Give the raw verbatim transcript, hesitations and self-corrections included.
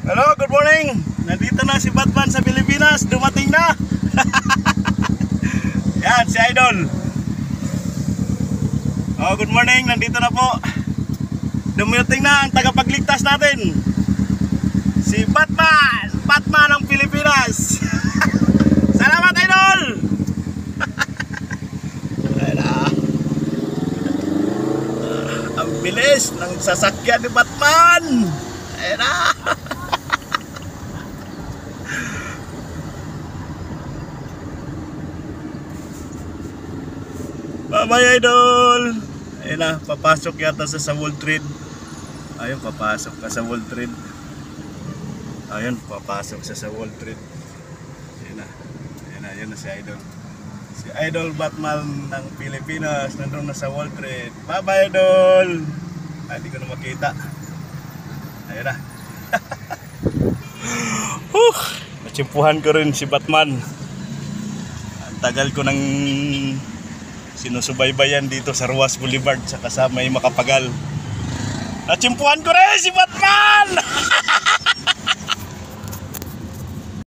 Hello, good morning. Nandito na si Batman sa Pilipinas. Dumating na. Yan, si Idol. Oh, good morning. Nandito na po. Dumating na ang tagapagligtas natin. Si Batman. Batman ng Pilipinas. Salamat, Idol. Ayan, ang bilis ng sasakyan ni Batman. Ayan na. Bye-bye, Idol. Ayun na, papasok yata sa sa World Trade. Ayun, papasok ka sa World Trade. Ayun, papasok sa sa World Trade. Ayun na, ayun na, ayun na si Idol. Si Idol Batman ng Pilipinas nandun na sa World Trade. Bye-bye, Idol. Ay, hindi ko na makita. Ayun na. Huh, natsimpuhan ko rin si Batman. Ang tagal ko nang sinusubaybayan dito sa Ruas Boulevard sa kasamay Makapagal. Natsimpuhan ko rin si Batman!